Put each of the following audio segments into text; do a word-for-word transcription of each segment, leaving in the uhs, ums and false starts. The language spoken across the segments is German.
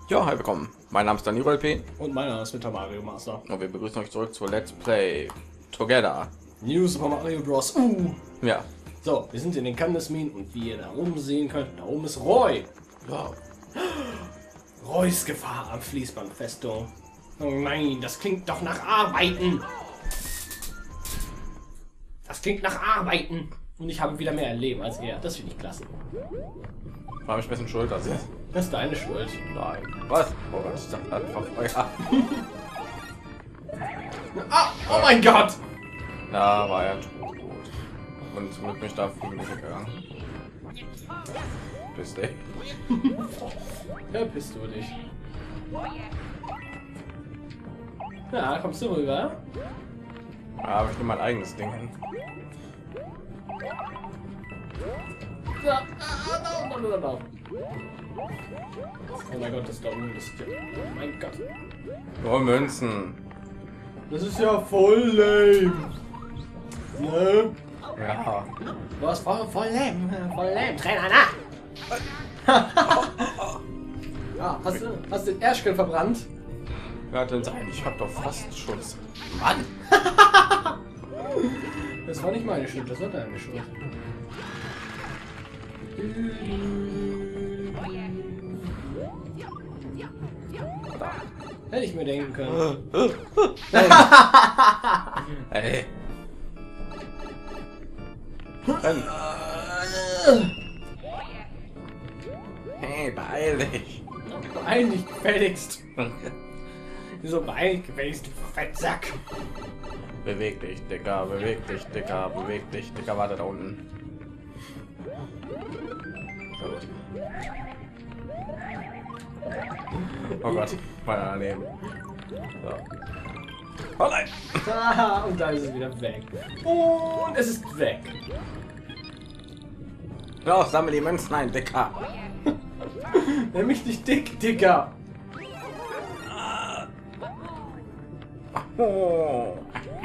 Ja, hi, willkommen. Mein Name ist Daniel L P Und mein Name ist Winter Mario Master. und wir begrüßen euch zurück zu Let's Play Together. New Super Mario Bros. Uh. Ja, So, wir sind in den Kandisminen und wie ihr da oben sehen könnt, da oben ist Roy. ja. Roys Gefahr am Fließbandfestung. Oh nein, das klingt doch nach Arbeiten. Das klingt nach Arbeiten. Und ich habe wieder mehr Leben als er. Das finde ich klasse. War mich ein bisschen schuld, also. Das ist deine Schuld. Nein. Was? Oh Gott, ich dachte einfach Feuer. Ah, oh mein Gott. Da war er tot. Und zum Glück bin ich da früh nicht gegangen. Bis dich. Verpiss du dich. Ja, kommst du rüber? Da habe ich nur mein eigenes Ding hin. Ja, ah, no, no, no, no. Oh mein Gott, das da oben ist ja. Oh mein Gott. Nur Münzen. Das ist ja voll lame. Ne? Ja. Was voll, voll lame. Voll lame. Trainer, na! Ja, hast du, hast du den Erschkel verbrannt? Wer hat denn sein? Ich hab doch fast Schutz. Mann! Das war nicht meine Schuld, das war deine Schuld. Hätte ich mir denken können. Ey. Renn. Hey, beeil dich. Beeil dich gefälligst. Wieso beeil dich gefälligst, du Fettsack? Beweg dich, Dicker, beweg dich, Dicker, beweg dich, Dicker, warte da unten. So. Oh Gott, mal daneben. So. Oh nein! Ah, und da ist es wieder weg. Und es ist weg. Los, sammel die Münzen ein, Dicker. Nenn mich nicht dick, Dicker. Oh.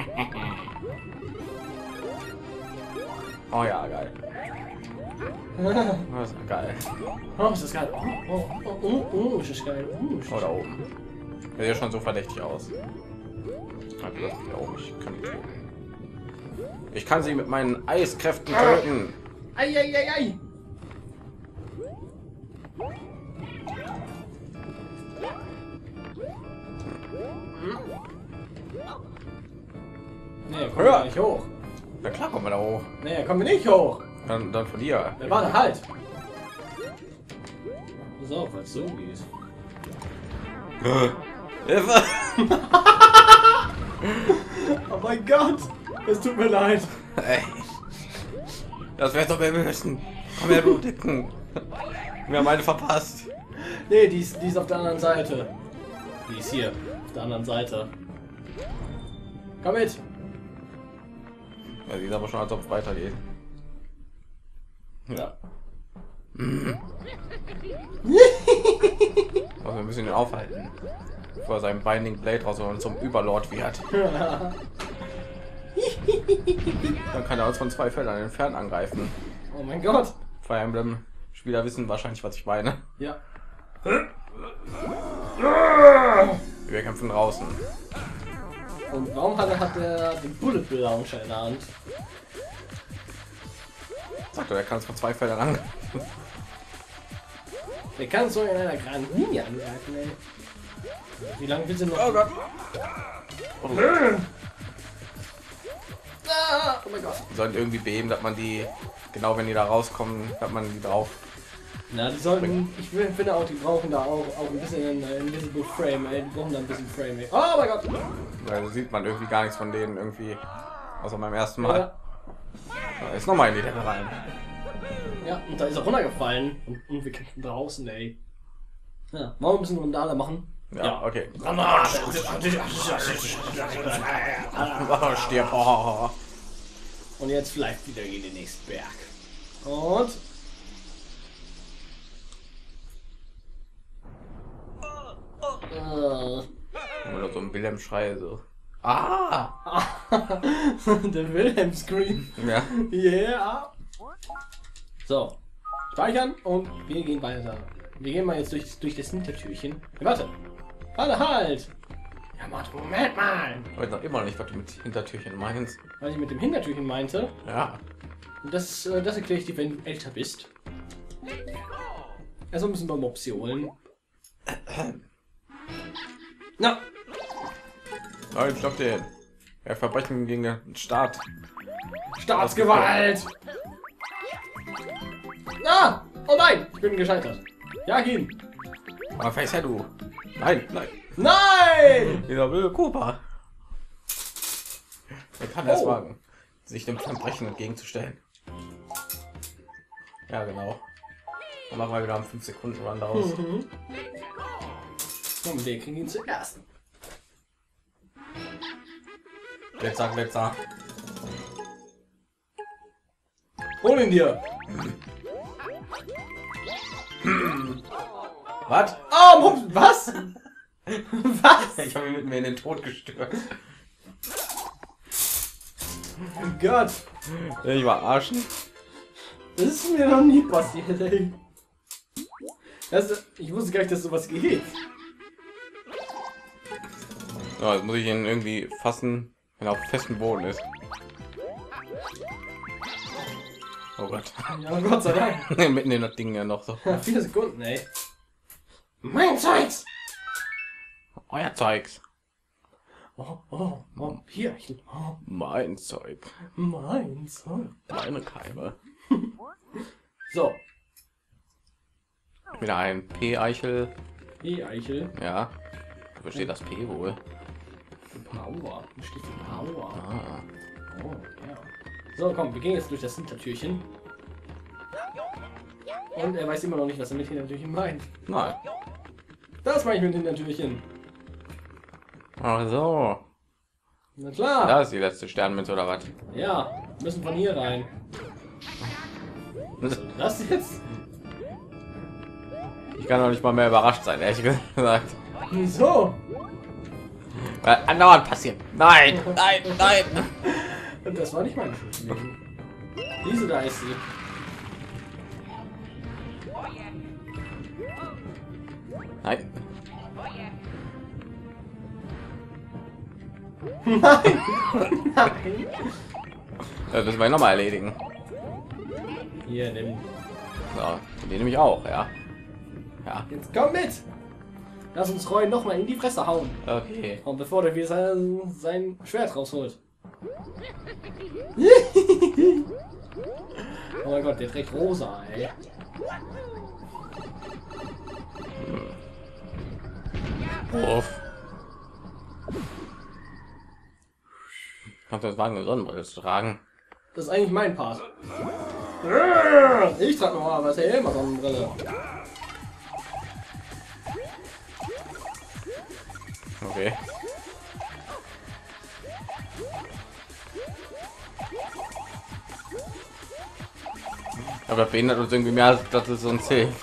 Oh ja, geil. Das ist geil. Oh, ist das geil. Oh, oh, oh, oh, oh, ist das geil. Oh, ist Oh, das da oben. Der sieht schon so verdächtig aus. Ah, plötzlich da oben. Ich kann die töten. Ich kann sie mit meinen Eiskräften töten. Ei, ei, ei, ei. Nee, kommen wir nicht hoch. Na klar, kommen wir da hoch. Nee, kommen wir nicht hoch. Dann, dann von dir. Wir waren halt. Pass auf, weil es so geht. Hilfe! Oh mein Gott. Es tut mir leid. Ey. Das wäre doch wir müssen. Komm her, du Dicken. Wir haben eine verpasst. Nee, die ist, die ist auf der anderen Seite. Die ist hier. Auf der anderen Seite. Komm mit. Ja, sieht aber schon, als ob es weitergeht. Ja. Muss ein bisschen aufhalten, bevor er seinen Binding Blade raus und zum Überlord wird. Dann kann er uns von zwei Feldern entfernt angreifen. Oh mein Gott. Fire Emblem Spieler wissen wahrscheinlich, was ich meine. Ja. Wir kämpfen draußen. Und warum hat er, hat er den Bullet Bill Launcher in der Hand? Sagt er, er kann es von zwei Feldern angreifen. Der kann so in einer Grand Linie angreifen, ey. Wie lange willst du noch? Oh Gott. Oh. Ah, oh mein Gott. Sollen irgendwie beheben, dass man die, genau wenn die da rauskommen, hat man die drauf. Na, die sollten, ich finde auch, die brauchen da auch, auch ein bisschen ein Invisible Frame, ey. Die brauchen da ein bisschen Frame, ey. Oh mein Gott. Da sieht man irgendwie gar nichts von denen irgendwie, außer beim ersten Mal. Ja. Da ist noch mal in die Decke rein. Ja, und da ist er runtergefallen. Und, und wir kämpfen draußen, ey. Ja, wollen wir ein bisschen Randale machen? Ja, Ja. okay. Randale! Oh, stirb. Oh. Und jetzt vielleicht wieder in den nächsten Berg. Und... Äh. Oder so ein Wilhelm-Schrei so. Ah! Der Wilhelm Scream. Ja. Yeah. So. Speichern und wir gehen weiter. wir gehen mal jetzt durch, durch das Hintertürchen. Ja, warte. Warte, halt! Ja, warte, Moment mal! Ich weiß noch immer nicht, was du mit Hintertürchen meinst. Was ich mit dem Hintertürchen meinte, Ja. das, äh, das erkläre ich dir, wenn du älter bist. Also müssen wir Mopsi holen. Na! Nein, stopp den. Ja, Verbrechen gegen den Staat. Staatsgewalt! Ah! Oh nein! Ich bin gescheitert. Ja, hin! Aber weiß ja du. Nein, nein. Nein! Dieser wilde Cooper. Er kann das Oh. wagen, sich dem Verbrechen entgegenzustellen. Ja, genau. Dann machen wir wieder am fünf Sekunden Run daraus. Mhm. Und wir kriegen ihn zuerst. Jetzt sagen wir jetzt da. Hol ihn dir! Was? Oh, Mopsi, was? Was? Ich habe ihn mit mir in den Tod gestört. Oh Gott! Ich war arschen. Das ist mir noch nie passiert, ey. Das, ich wusste gar nicht, dass sowas geht. Ja, jetzt muss ich ihn irgendwie fassen, wenn er auf festem Boden ist. Oh Gott. Ja, Gott sei Dank. Mitten in das Ding ja noch so. Ja, vier Sekunden, ey. Mein Zeugs! Euer Zeugs. Oh, oh, oh, hier. Ich, oh, Mein Zeug. mein Zeug. Meine Keime. So, Wieder ein P-Eichel. die Eichel. Ja. Wo steht das P wohl? Power. Wo steht die Power? Ah. Oh, ja. So, komm, wir gehen jetzt durch das Hintertürchen. Und er weiß immer noch nicht, was er mit Hintertürchen meint. Nein. Das meine ich mit Hintertürchen. Ach so. Na klar. Da ist die letzte Sternmünze oder was? Ja, müssen von hier rein. Was soll das jetzt? Ich kann noch nicht mal mehr überrascht sein, ehrlich gesagt. Wieso? Weil andauernd passiert. Nein, nein, nein. Und das war nicht meine Schuld. Diese da ist sie. Nein. Nein! Nein! Das müssen wir noch mal erledigen. Hier, nimm. So, den nehme ich auch, ja. Ja, Jetzt komm mit! Lass uns Roy noch mal in die Fresse hauen. okay. Und bevor der wieder sein, sein Schwert rausholt. Oh mein Gott, der trägt rosa, ey. Uff. Ich hab das Wagen eine Sonnenbrille zu tragen. Das ist eigentlich mein Part. Ich trage normalerweise immer Sonnenbrille. Okay. Aber behindert uns irgendwie mehr, als dass es uns hilft.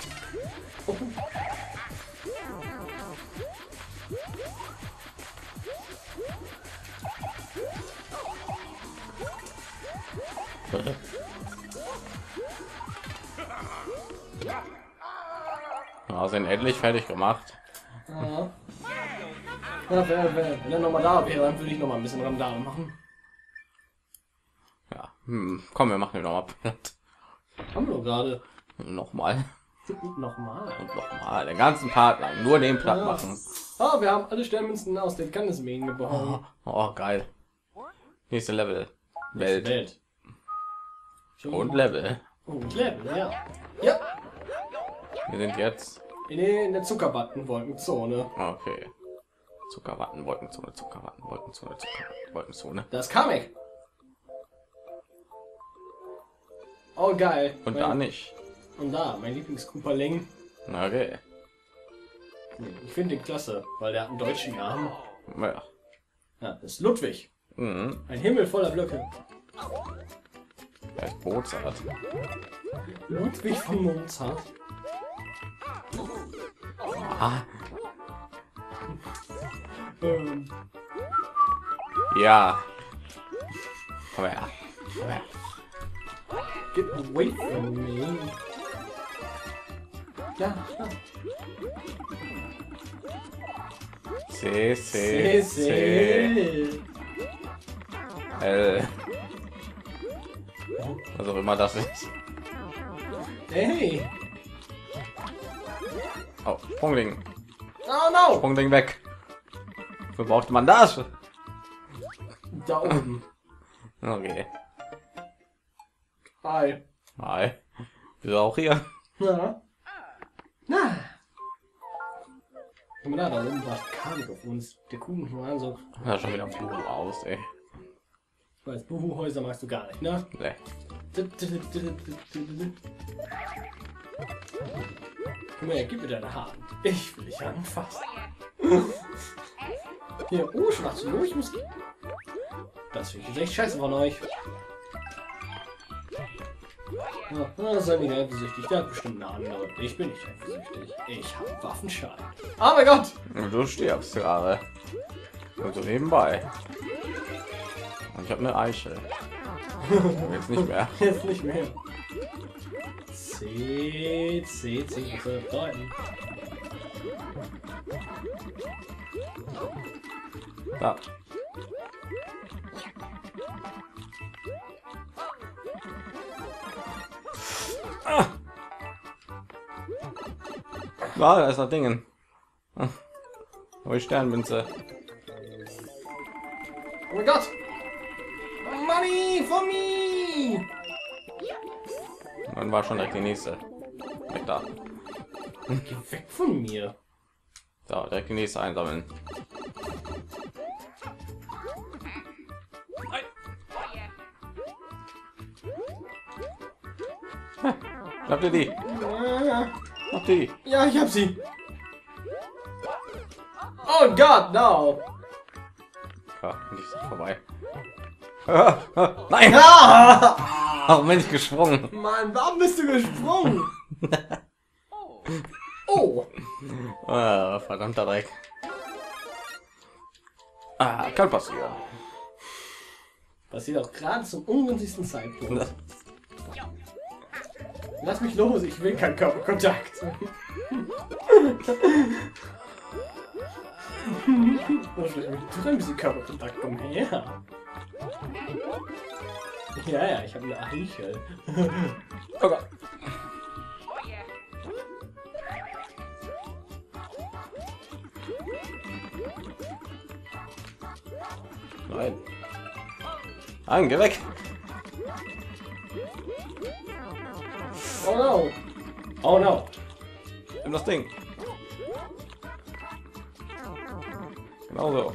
Ja, sind endlich fertig gemacht. Ja. Ja, wenn, wenn, wenn er noch mal da wäre, dann würde ich noch mal ein bisschen Randale machen. Ja, hm, komm, wir machen den noch mal platt. Haben wir doch gerade. Nochmal Nochmal. und nochmal den ganzen Part lang nur den platt Ja. machen. Ah, wir haben alle Sternmünzen aus den Kandismähen gebaut. Oh, geil. Nächste Level. Welt. Welt. Und Level. Und Level, ja. Ja, Wir sind jetzt. in, der- in der Zuckerwatten-Wolkenzone. Okay. Zuckerwatten, Wolkenzone, Zuckerwatten, Wolkenzone, Zuckerwatten, Wolkenzone. Das ist Kamek. Oh, geil. Und mein, da nicht. Und da, mein Lieblings-Cooperling. Okay. Ich finde den klasse, weil der hat einen deutschen Namen. Ja. Ja, das ist Ludwig. Mhm. Ein Himmel voller Blöcke. Der ist Bootsart. Ludwig von Mozart. Ah, Ähm, ja. Komm her. Komm her. get away from me. Ja. C, C, C, C, L. Was auch immer das ist. Hey. Oh, Sprungding. Oh no. Sprungding weg. Wofür braucht man das? Da oben. Okay. Hi. Hi. Bist du auch hier? Na. Na. Guck mal da, da oben war Kanik auf uns. Der Kuchen war so. Ja, schon wieder Buhu aus, ey. Ich weiß, Buhu-Häuser magst du gar nicht, ne? Nee. Komm her, gib mir deine Hand. Ich will dich anfassen. Hier, oh, schon achtzehn Uhr, ich muss gehen. Das finde ich jetzt echt scheiße von euch. Ja, na, sei nicht eifersüchtig, der hat bestimmt eine andere. Ich bin nicht eifersüchtig. Ich habe Waffenschein. Oh mein Gott! Und du stirbst gerade. Und so nebenbei. Und ich habe eine Eichel. Jetzt nicht mehr. Jetzt nicht mehr. C, C, C, was soll das bedeuten? Da. Ah. Ah, da ist noch Dingen. Ah. Wo ist Sternmünze? Oh mein Gott! Money for me! Dann war schon direkt die nächste. Weg da. Geh weg von mir! So, direkt die nächste einsammeln. Habt ihr die? Habt ihr die? Ja, ich hab sie! Oh Gott, no! Ja, nicht so vorbei. Ah, ah, nein! Ah! Warum bin ich gesprungen? Mann, warum bist du gesprungen? Oh! Ah, verdammter Dreck. Ah, kann passieren. Passiert auch gerade zum ungünstigsten Zeitpunkt. Lass mich los, ich will keinen Körperkontakt. Du ein bisschen Körperkontakt, komm her. Ja, ja, ich habe eine Eichel. Oh Gott. Nein. Nein, geh weg. Oh no. Oh no. Nimm das Ding. Genau so.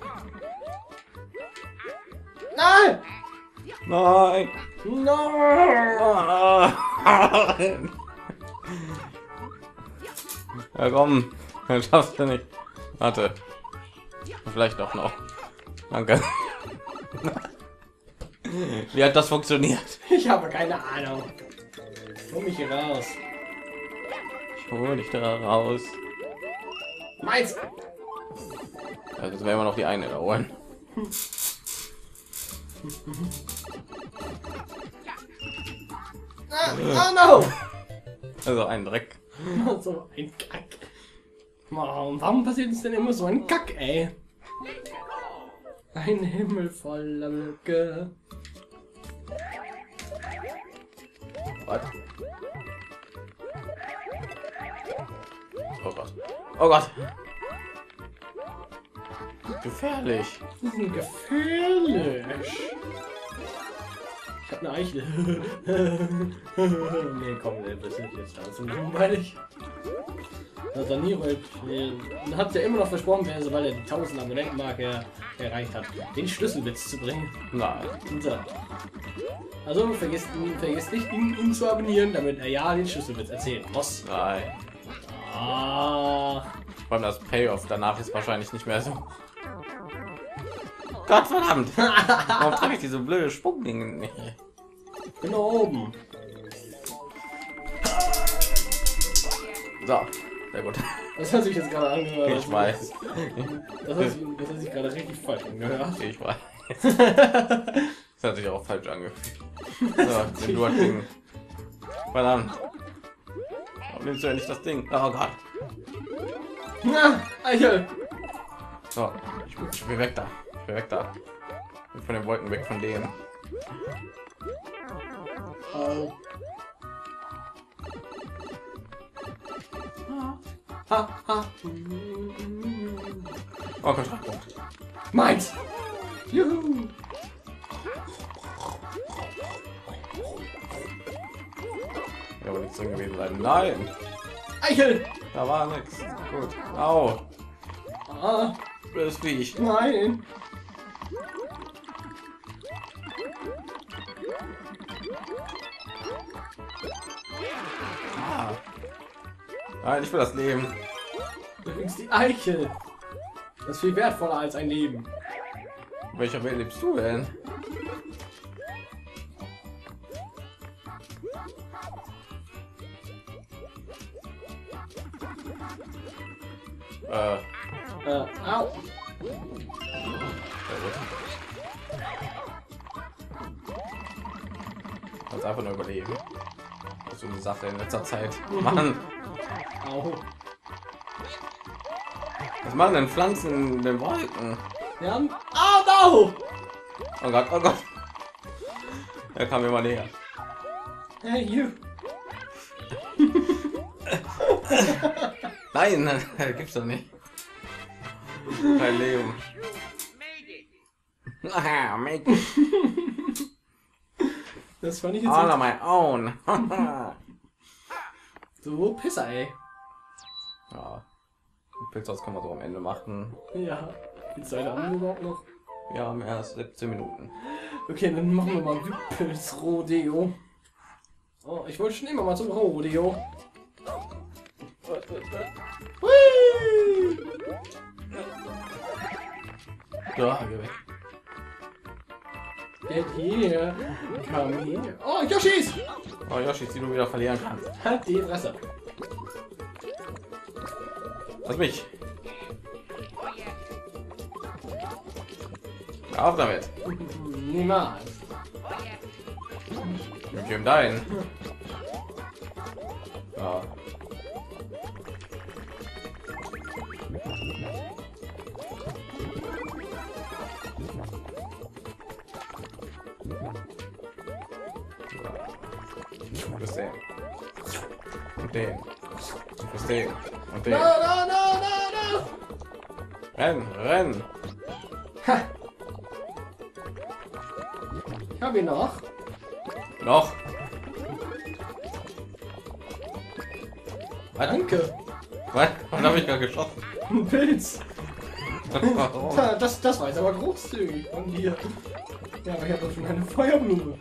Nein! Nein. Nein! Ja, komm. Das schaffst du nicht. Warte. Vielleicht doch noch. Danke. Wie hat das funktioniert? Ich habe keine Ahnung. Komm mich hier raus. Ich hole dich da raus. Meins! Also werden wir noch die eine da holen. Ah, oh no! Also ein Dreck. So ein Kack. Warum, warum passiert uns denn immer so ein Kack, ey? Ein Himmel voller Lücke. Was? Oh Gott. Oh Gott. Gefährlich. Die sind gefährlich. Ich hab eine Eichel. Nee, komm, das ist jetzt alles so langweilig. Hat er nie heute. Dann hat er immer noch versprochen, wer sobald er die tausend Abonnentenmarke erreicht hat, den Schlüsselwitz zu bringen. Nein. So. Also vergesst, vergesst nicht, ihn, ihn zu abonnieren, damit er ja den Schlüsselwitz erzählen muss. Nein. Ah. Vor allem das Payoff danach ist wahrscheinlich nicht mehr so. Gott verdammt! Warum trage ich diese blöde Sprungdinge nicht? Bin oben. So, sehr gut. Das hat sich jetzt gerade angehört. Ich weiß. Das hat sich, das hat sich gerade richtig falsch angehört. Ich weiß. Das hat sich auch falsch angefühlt. So, den du Ding. Verdammt. nimmst du ja nicht das Ding. Oh Gott. Na, Eichel. So, ich, ich bin weg da. Ich bin weg da. Ich bin von den Wolken weg von dem. Oh. Ha, ha. Oh, Kontraktpunkt. Meins. Juhu. Ja, aber nichts drin gewesen sein. Nein, Eichel. da war nichts. Gut. Au. Ah, Das Viech. nein. Ah. Nein, ich will das Leben. Du kriegst die Eichel. Das ist viel wertvoller als ein Leben. In welcher Welt lebst du denn? Äh, Äh, au. kannst einfach nur überleben. Das ist so eine Sache in letzter Zeit. Mann, Au. was machen denn Pflanzen in den Wolken? Wir haben... Au, au. Oh Gott, oh Gott. Er kam immer näher. Hey, you. Nein, gibt's doch nicht. Kein Leben. Aha, make it Das fand ich jetzt all on my own. so Pisser, ey. Ja. Pixels können wir so am Ende machen. Ja. Gibt's eine andere überhaupt noch? Wir haben erst siebzehn Minuten. Okay, dann machen wir mal Wippels Rodeo. Oh, ich wollte schon immer mal zum Rodeo. Hui! Ja, geh weg. Get hier. Komm hier. Oh, Yoshis! Oh, Yoshi, die du wieder verlieren kannst. Halt die Fresse. Lass mich. Hör auf damit. Niemals. Ich gebe dein. Ja. Bis den. Und den. Bis den. Und den. No, no, no, no, no. Renn, renn. Ha. Ich hab ihn noch. Noch. Was? Danke. Was? Wann habe ich gerade geschossen? Ein Pilz. Warum? Da, Das, das war jetzt aber großzügig von dir. Ja, aber ich habe doch schon eine Feuerblume.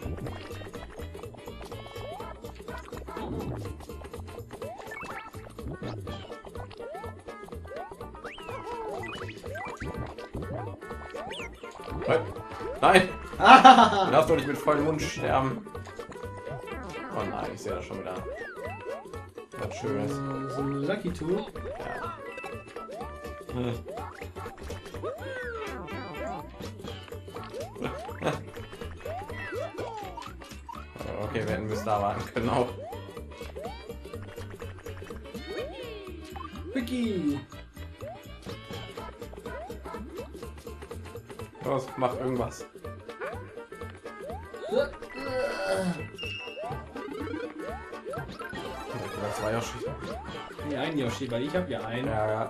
Nein! Ah, Du darfst doch nicht mit vollem Mund sterben. Oh nein, ich sehe das schon wieder. Was Schönes. so ein Lucky Tool. Ja. Hm. Okay, wir hätten bis da warten können auch. Vicky. Los, mach irgendwas. Das war Yoshi. Nee, ein Yoshi, weil ich habe ja einen. Ja, ja.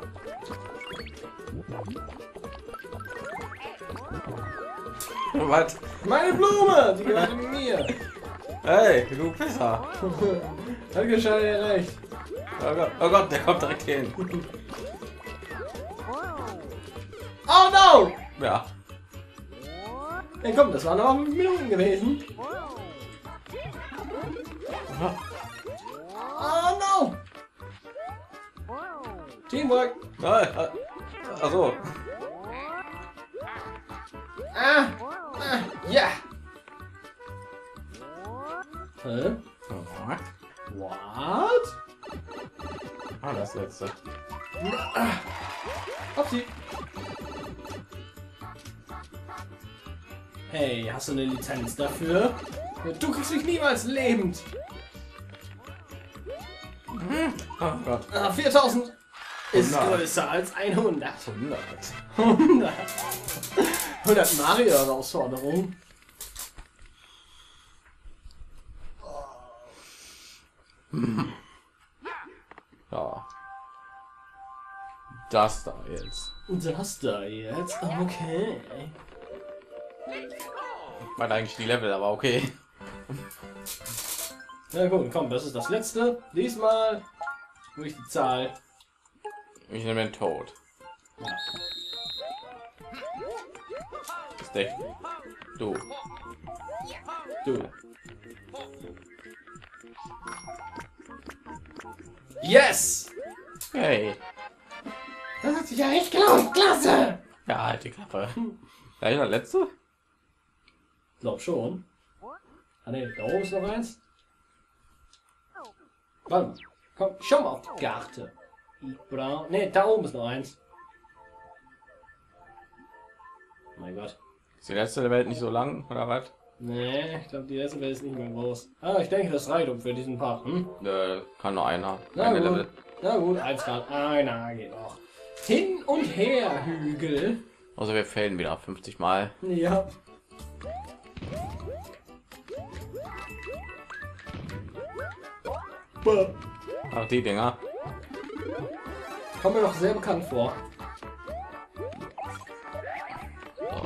Was? Meine Blume, die gehört mir. Hey, du Pisser. Danke, schade, recht. Oh Gott, oh Gott, der kommt direkt hin. Oh no! Ja. Hey, komm, das waren noch fünf Minuten gewesen. Oh no! Teamwork. Nein, äh, also. Ah, ah, ja. Hä? What? Ah, das letzte. Upsi. Hey, hast du eine Lizenz dafür? Du kriegst mich niemals lebend. Hm. Oh Gott. Ah, viertausend ist hundert. größer als hundert. hundert. hundert. hundert Mario-Herausforderungen. Ja. Das da jetzt. Und das da jetzt? Okay. Ich meine eigentlich die Level, aber okay. Na gut, komm, das ist das letzte. Diesmal durch die Zahl. Ich nehme den Tod. Ja. Ist der. Du. Du. Yes! Hey. Das hat sich ja echt gelohnt. Klasse! Ja, halt die Klappe. Da ist der letzte? Ich glaub schon. Ah ne, da oben ist noch eins. Komm, komm, schau mal auf die Karte. Oder, ne, da oben ist noch eins. Oh mein Gott. Ist die letzte der Welt nicht so lang, oder was? Nee, ich glaube, die letzte Welt ist nicht mehr groß. Ah, ich denke, das reicht um für diesen Part. Hm? Äh, kann nur einer. Na Eine gut. Level. Na gut, eins kann. Einer geht noch. Hin und her, Hügel. Also wir fällen wieder fünfzig Mal. Ja. Bäh. Ach, die Dinger. Kommt mir doch sehr bekannt vor. So.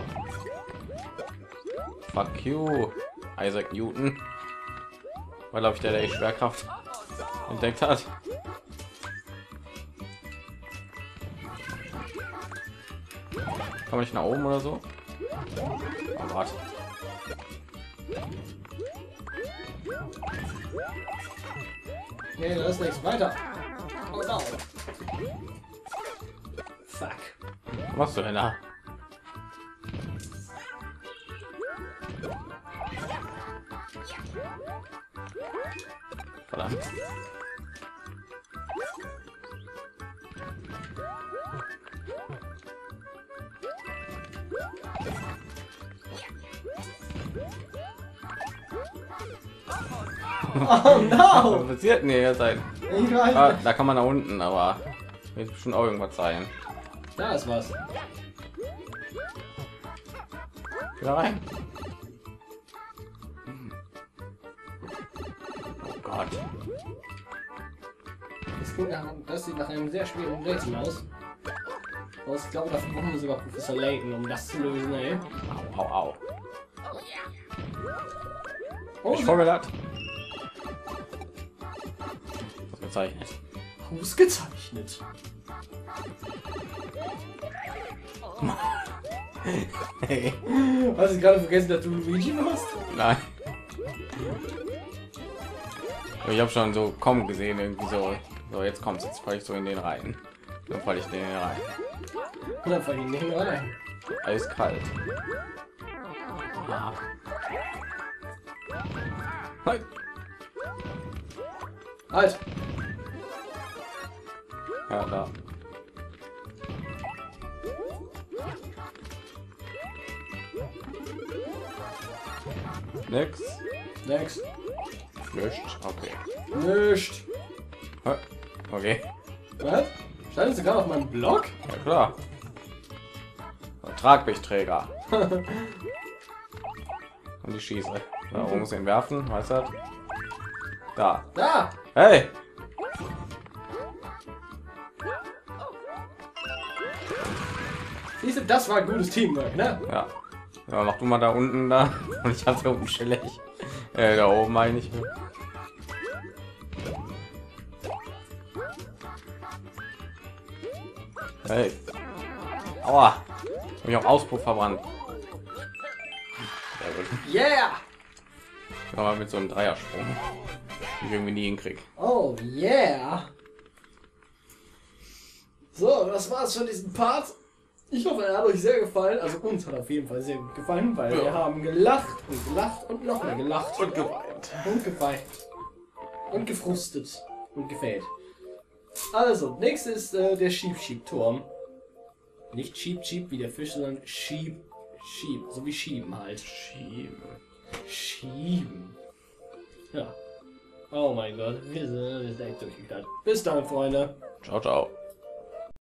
Fuck you, Isaac Newton. Weil glaube ich der, der die Schwerkraft entdeckt hat. Kann man nicht nach oben oder so? Oh Gott. Nee, da ist nichts weiter. Oh no. Fuck. Was machst du denn da? Verdammt. Oh no! Was passiert denn hier sein? Ich weiß Ah, nicht. da kann man nach unten, aber wird bestimmt auch irgendwas sein. Da ist was. Wieder rein. Hm. Oh Gott. Das, klingt nach, das sieht nach einem sehr schweren Rätsel aus. Aber ich glaube, dafür brauchen wir sogar Professor Layton, um das zu lösen, ey. Au, au, au. Oh, Ich vor mir das. Was bezeichnet. ausgezeichnet. Hey. Hast du gerade vergessen, dass du Luigi warst? Nein. Ich habe schon so kommen gesehen, irgendwie so. So, jetzt kommt jetzt falle ich so in den rein. Dann falle ich in den rein. Und dann fall ich nicht mehr rein. Eiskalt. Ah. Halt. Halt! Ja, da. Nix. Next. Nichts. Okay. Nicht. Hä? Okay. Was? Standest du gerade auf meinem Blog? Ja klar. Tragbichträger. Und ich schieße. Da oben muss ich ihn werfen, weißt du? Da. Da! Hey! Siehst du, das war ein gutes Teamwork, ne? Ja. Ja, mach du mal da unten da. Und ich hab's da unten chillig. Äh, da oben meine ich. Hey. Aua. Hab ich auch Auspuff verbrannt. Sehr gut. Yeah! Aber mit so einem Dreiersprung. Den ich irgendwie nie hinkrieg. Oh yeah! So, das war's von diesem Part. Ich hoffe, er hat euch sehr gefallen. Also uns hat auf jeden Fall sehr gut gefallen, weil Ja. wir haben gelacht und gelacht und noch mehr gelacht. Und geweint. Und geweint. Und gefrustet. Und gefällt. Also, nächstes ist äh, der Schieb-Schieb-Turm. Nicht Schieb-Schieb wie der Fisch, sondern Schieb-Schieb. So wie Schieben halt. Schieben. Schieben. Ja. Oh mein Gott, wir sind, wir sind echt durchgeknallt. Bis dann, Freunde. Ciao, ciao.